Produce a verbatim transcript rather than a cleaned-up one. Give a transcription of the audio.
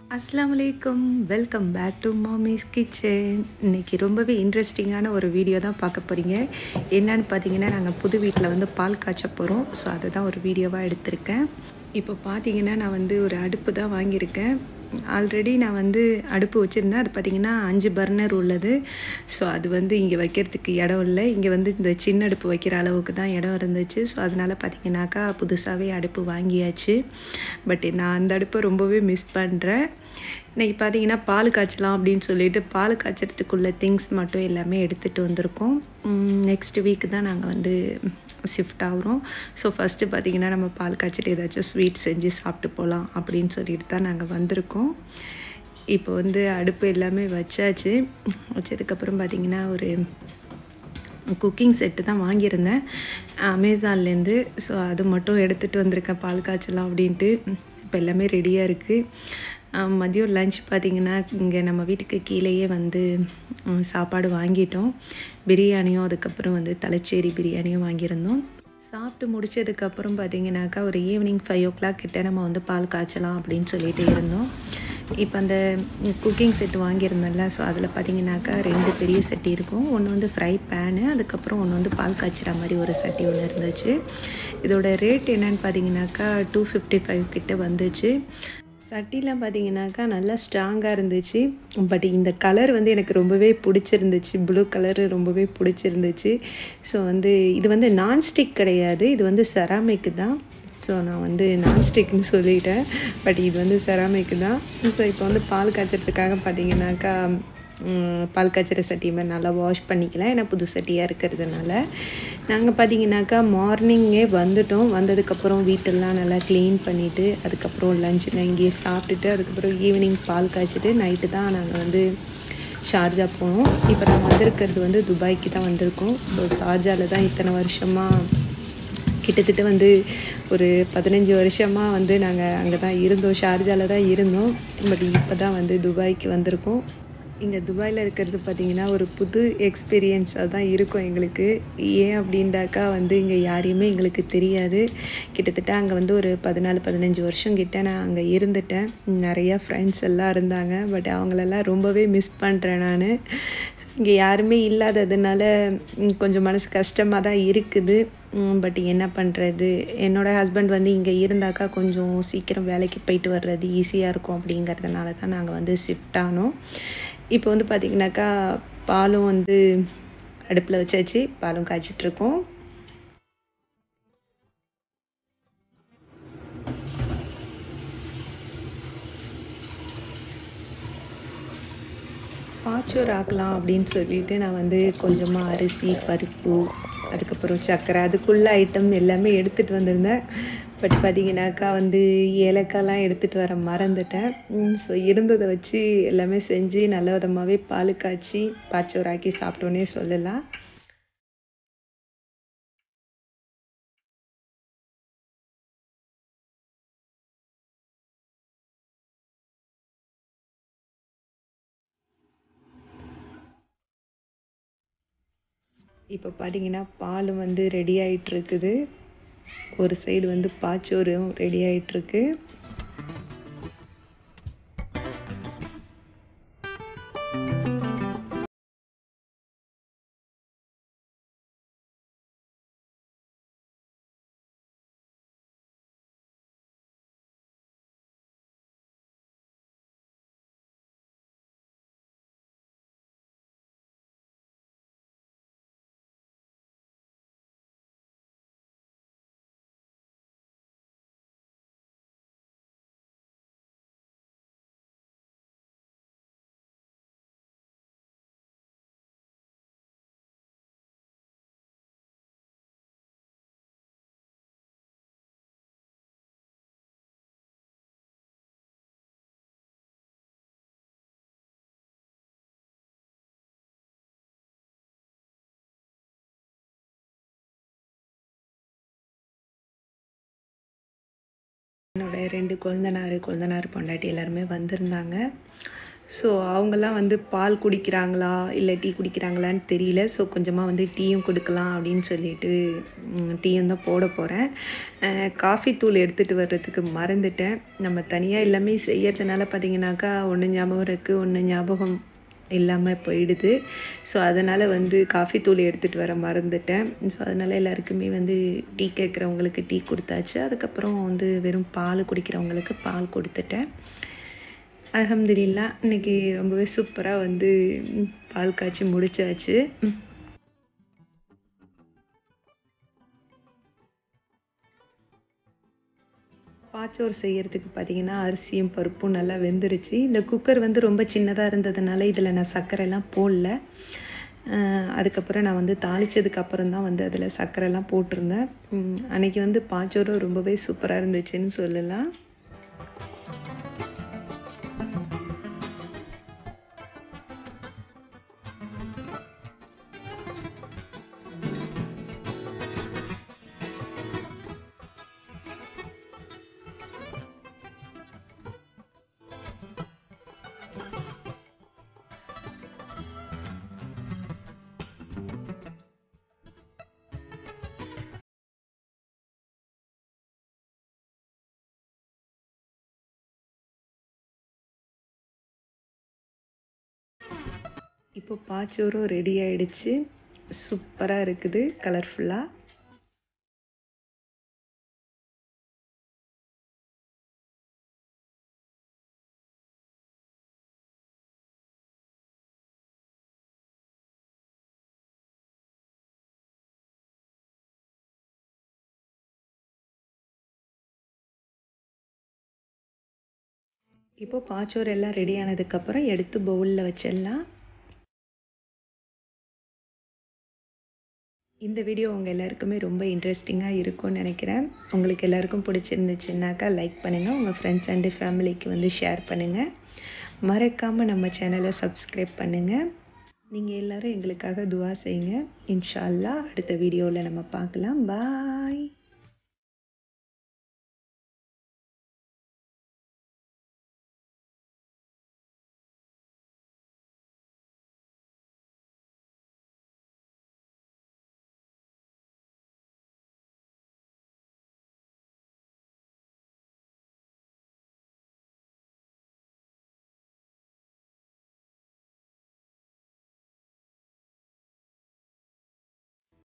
அஸ்ஸலாமு அலைக்கும். Welcome back to mommy's kitchen. இன்னைக்கு ரொம்பவே இன்ட்ரெஸ்டிங்கான ஒரு வீடியோ தான் பார்க்க போகிறீங்க. என்னன்னு பார்த்தீங்கன்னா, நாங்கள் புது வீட்டில் வந்து பால் காய்ச்ச போகிறோம். ஸோ அதை தான் ஒரு வீடியோவாக எடுத்திருக்கேன். இப்போ பார்த்தீங்கன்னா, நான் வந்து ஒரு அடுப்பு தான் வாங்கியிருக்கேன். ஆல்ரெடி நான் வந்து அடுப்பு வச்சுருந்தேன். அது பார்த்திங்கன்னா அஞ்சு பர்னர் உள்ளது. ஸோ அது வந்து இங்கே வைக்கிறதுக்கு இடம் இல்லை. இங்கே வந்து இந்த சின்ன அடுப்பு வைக்கிற அளவுக்கு தான் இடம் இருந்துச்சு. ஸோ அதனால் பார்த்திங்கனாக்கா புதுசாகவே அடுப்பு வாங்கியாச்சு. பட் நான் அந்த அடுப்பை ரொம்பவே மிஸ் பண்ணுறேன். இன்றைக்கி பார்த்தீங்கன்னா பால் காய்ச்சலாம் அப்படின்னு சொல்லிட்டு பால் காய்ச்சறதுக்குள்ள திங்ஸ் மட்டும் எல்லாமே எடுத்துகிட்டு வந்திருக்கோம். நெக்ஸ்ட் வீக்கு தான் நாங்கள் வந்து ஷிஃப்ட் ஆகிறோம். ஸோ ஃபஸ்ட்டு பார்த்திங்கன்னா நம்ம பால் காய்ச்சிட்டு ஏதாச்சும் ஸ்வீட் செஞ்சு சாப்பிட்டு போகலாம் அப்படின்னு சொல்லிட்டு தான் நாங்கள் வந்திருக்கோம். இப்போ வந்து அடுப்பு எல்லாமே வச்சாச்சு. வச்சதுக்கப்புறம் பார்த்திங்கன்னா ஒரு குக்கிங் செட்டு தான் வாங்கியிருந்தேன் அமேசான்லேருந்து. ஸோ அது மட்டும் எடுத்துகிட்டு வந்திருக்கேன் பால் காய்ச்சலாம் அப்படின்ட்டு. இப்போ எல்லாமே ரெடியாக இருக்குது. மதியம் லன்ச் பார்த்திங்கன்னா இங்கே நம்ம வீட்டுக்கு கீழேயே வந்து சாப்பாடு வாங்கிட்டோம். பிரியாணியும் அதுக்கப்புறம் வந்து தலைச்சேரி பிரியாணியும் வாங்கியிருந்தோம். சாப்பிட்டு முடித்ததுக்கப்புறம் பார்த்திங்கனாக்கா ஒரு ஈவினிங் ஃபைவ் ஓ கிளாக் கிட்டே நம்ம வந்து பால் காய்ச்சலாம் அப்படின்னு சொல்லிட்டு இருந்தோம். இப்போ அந்த குக்கிங் செட்டு வாங்கியிருந்தோம்ல, ஸோ அதில் பார்த்திங்கனாக்கா ரெண்டு பெரிய சட்டி இருக்கும். ஒன்று வந்து ஃப்ரை பேனு, அதுக்கப்புறம் ஒன்று வந்து பால் காய்ச்சிற மாதிரி ஒரு சட்டி ஒன்று இருந்துச்சு. இதோட ரேட் என்னென்னு பார்த்திங்கனாக்கா டூ ஃபிஃப்டி ஃபைவ் கிட்ட வந்துச்சு. சட்டிலாம் பார்த்திங்கனாக்கா நல்லா ஸ்ட்ராங்காக இருந்துச்சு. பட் இந்த கலர் வந்து எனக்கு ரொம்பவே பிடிச்சிருந்துச்சு. ப்ளூ கலரு ரொம்பவே பிடிச்சிருந்துச்சு. ஸோ வந்து இது வந்து நான்ஸ்டிக் கிடையாது, இது வந்து செராமிக்கு தான். ஸோ நான் வந்து நான்ஸ்டிக்னு சொல்லிட்டேன். பட் இது வந்து செராமிக்கு தான். ஸோ இப்போ வந்து பால் காய்ச்சறதுக்காக பார்த்திங்கனாக்கா பால் காய்ச்சிற சட்டி மாதிரி நல்லா வாஷ் பண்ணிக்கலாம். ஏன்னா புது சட்டியாக இருக்கிறதுனால. நாங்கள் பார்த்திங்கனாக்கா மார்னிங்கே வந்துட்டோம். வந்ததுக்கப்புறம் வீட்டெல்லாம் நல்லா க்ளீன் பண்ணிவிட்டு அதுக்கப்புறம் லஞ்சுலாம் இங்கேயே சாப்பிட்டுட்டு அதுக்கப்புறம் ஈவினிங் பால் காய்ச்சிட்டு நைட்டு தான் நாங்கள் வந்து ஷார்ஜா போனோம். இப்போ நாங்கள் வந்திருக்கிறது வந்து துபாய்க்கு தான் வந்திருக்கோம். ஸோ ஷார்ஜாவில் தான் இத்தனை வருஷமாக கிட்டத்தட்ட வந்து ஒரு பதினஞ்சு வருஷமாக வந்து நாங்கள் அங்கே தான் இருந்தோம். ஷார்ஜாவில் தான் இருந்தோம். பட் இப்போ தான் வந்து துபாய்க்கு வந்திருக்கோம். இங்கே துபாயில் இருக்கிறது பார்த்திங்கன்னா ஒரு புது எக்ஸ்பீரியன்ஸாக தான் இருக்கும் எங்களுக்கு. ஏன் அப்படின்டாக்கா வந்து இங்கே யாரையுமே எங்களுக்கு தெரியாது. கிட்டத்தட்ட அங்கே வந்து ஒரு பதினாலு பதினஞ்சு வருஷம் கிட்ட நான் அங்கே இருந்துட்டேன். நிறையா ஃப்ரெண்ட்ஸ் எல்லாம் இருந்தாங்க. பட் அவங்களெல்லாம் ரொம்பவே மிஸ் பண்ணுறேன் நான். இங்கே யாருமே இல்லாததுனால கொஞ்சம் மனசு கஷ்டமாக தான் இருக்குது. பட் என்ன பண்ணுறது, என்னோடய ஹஸ்பண்ட் வந்து இங்கே இருந்தாக்கா கொஞ்சம் சீக்கிரம் வேலைக்கு போயிட்டு வர்றது ஈஸியாக இருக்கும் அப்படிங்கிறதுனால தான் நாங்கள் வந்து ஷிஃப்ட் ஆனோம். இப்போ வந்து பார்த்திங்கனாக்கா பாலும் வந்து அடுப்பில் வச்சாச்சு. பாலும் காய்ச்சிட்ருக்கோம். பாச்சோறு ஆக்கலாம் அப்படின்னு சொல்லிட்டு நான் வந்து கொஞ்சமாக அரிசி, பருப்பு, அதுக்கப்புறம் சர்க்கரை, அதுக்குள்ள ஐட்டம் எல்லாமே எடுத்துகிட்டு வந்திருந்தேன். பட் பார்த்திங்கனாக்கா வந்து ஏலக்காய்லாம் எடுத்துகிட்டு வர மறந்துட்டேன். ஸோ இருந்ததை வச்சு எல்லாமே செஞ்சு நல்ல விதமாகவே பால் காய்ச்சி பாச்சோறு ஆக்கி சாப்பிட்டோன்னே சொல்லலாம். இப்போ பார்த்திங்கன்னா பாலும் வந்து ரெடி ஆகிட்டுருக்குது. ஒரு சைடு வந்து பாச்சோறும் ரெடி ஆகிட்டுருக்கு. என்னோடய ரெண்டு கொழுந்தனார் கொழுந்தனார் பொண்டாட்டி எல்லாருமே வந்திருந்தாங்க. ஸோ அவங்கெல்லாம் வந்து பால் குடிக்கிறாங்களா இல்லை டீ குடிக்கிறாங்களான்னு தெரியல. ஸோ கொஞ்சமாக வந்து டீயும் கொடுக்கலாம் அப்படின்னு சொல்லிட்டு டீயும் தான் போட போகிறேன். காஃபி தூள் எடுத்துகிட்டு வர்றதுக்கு மறந்துட்டேன். நம்ம தனியாக எல்லாமே செய்யறதுனால பார்த்தீங்கன்னாக்கா ஒன்று ஞாபகம் இருக்குது, ஒன்று ஞாபகம் இல்லாமல் போயிடுது. ஸோ அதனால் வந்து காஃபி தூள் எடுத்துகிட்டு வர மறந்துட்டேன். ஸோ அதனால் எல்லாருக்குமே வந்து டீ கேட்குறவங்களுக்கு டீ கொடுத்தாச்சு. அதுக்கப்புறம் வந்து வெறும் பால் குடிக்கிறவங்களுக்கு பால் கொடுத்துட்டேன். அல்ஹம்துலில்லாஹ் இன்னைக்கு ரொம்பவே சூப்பராக வந்து பால் காய்ச்சி முடிச்சாச்சு. பாச்சோறு செய்யறதுக்கு பார்த்தீங்கன்னா அரிசியும் பருப்பும் நல்லா வெந்துருச்சு. இந்த குக்கர் வந்து ரொம்ப சின்னதாக இருந்ததுனால இதில் நான் சர்க்கரைலாம் போடல. அதுக்கப்புறம் நான் வந்து தாளித்ததுக்கு அப்புறம் தான் வந்து அதில் சர்க்கரைலாம் போட்டிருந்தேன். அன்னைக்கு வந்து பாச்சோறு ரொம்பவே சூப்பராக இருந்துச்சுன்னு சொல்லலாம். இப்போ பாச்சோறும் ரெடி ஆயிடுச்சு. சூப்பராக இருக்குது, கலர்ஃபுல்லாக. இப்போ பாச்சோறு எல்லாம் ரெடி ஆனதுக்கப்புறம் எடுத்து பவுலில் வச்சிடலாம். இந்த வீடியோ உங்கள் எல்லாருக்குமே ரொம்ப இன்ட்ரெஸ்டிங்காக இருக்கும்னு நினைக்கிறேன். உங்களுக்கு எல்லாருக்கும் பிடிச்சிருந்துச்சுன்னாக்கா லைக் பண்ணுங்கள், உங்கள் ஃப்ரெண்ட்ஸ் அண்டு ஃபேமிலிக்கு வந்து ஷேர் பண்ணுங்கள். மறக்காமல் நம்ம சேனலை சப்ஸ்கிரைப் பண்ணுங்கள். நீங்கள் எல்லோரும் எங்களுக்காக துவா செய்யுங்க. இன்ஷா அல்லாஹ் அடுத்த வீடியோவில் நம்ம பார்க்கலாம். பாய்.